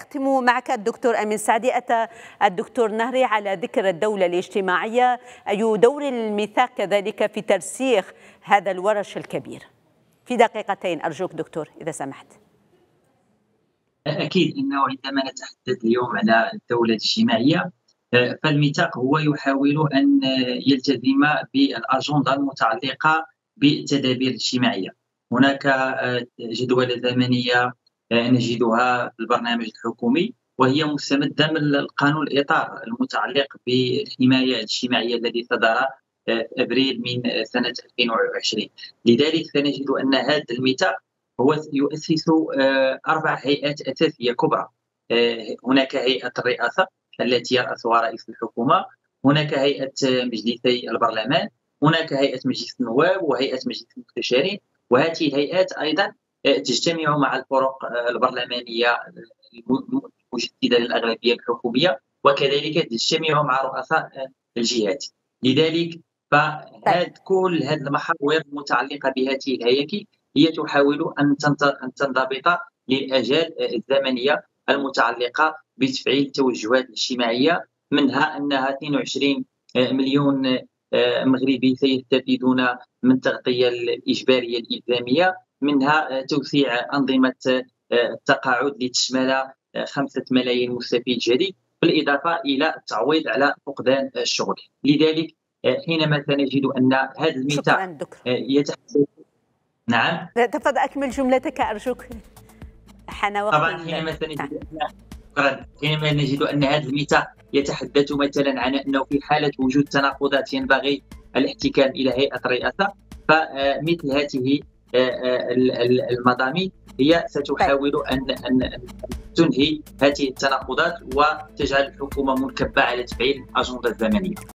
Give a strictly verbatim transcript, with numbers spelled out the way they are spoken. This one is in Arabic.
أختم معك الدكتور أمين سعدي. أتى الدكتور نهري على ذكر الدولة الاجتماعية، أي دور الميثاق كذلك في ترسيخ هذا الورش الكبير؟ في دقيقتين أرجوك دكتور إذا سمحت. أكيد أنه عندما نتحدث اليوم على الدولة الاجتماعية فالميثاق هو يحاول أن يلتزم بالأجندة المتعلقة بالتدابير الاجتماعية. هناك جدولة زمنية نجدها في البرنامج الحكومي، وهي مستمدة من القانون الإطار المتعلق بالحماية الاجتماعية الذي صدر أبريل من سنة ألفين وعشرين. لذلك سنجد أن هذا الميثاق هو يؤسس أربع هيئات أساسية كبرى. هناك هيئة الرئاسة التي يرأسها رئيس الحكومة، هناك هيئة مجلسي البرلمان، هناك هيئة مجلس النواب وهيئة مجلس المستشارين. وهذه الهيئات أيضا تجتمع مع الفرق البرلمانية المجددة للأغلبية الحكومية، وكذلك تجتمع مع رؤساء الجهات. لذلك فهذه كل هذه المحاور المتعلقة بهذه الهياكل هي تحاول أن تنضبط للأجال الزمنية المتعلقة بتفعيل التوجهات الاجتماعية، منها أنها اثنين وعشرين مليون مغربي سيستفيدون من التغطية الإجبارية الإلزامية، منها توسيع أنظمة التقاعد لتشمل خمسة ملايين مستفيد جديد، بالإضافة إلى التعويض على فقدان الشغل. لذلك حينما سنجد أن هذا الميثاق يتحدث. نعم تفضل أكمل جملتك أرجوك. حان وقت. طبعا حينما سنجد أن حينما نجد أن هذا الميثاق يتحدث مثلا عن أنه في حالة وجود تناقضات ينبغي الاحتكام إلى هيئة الرئاسة، فمثل هذه المضامين هي ستحاول أن أن تنهي هذه التناقضات وتجعل الحكومة منكبة على تفعيل الأجندة الزمنية.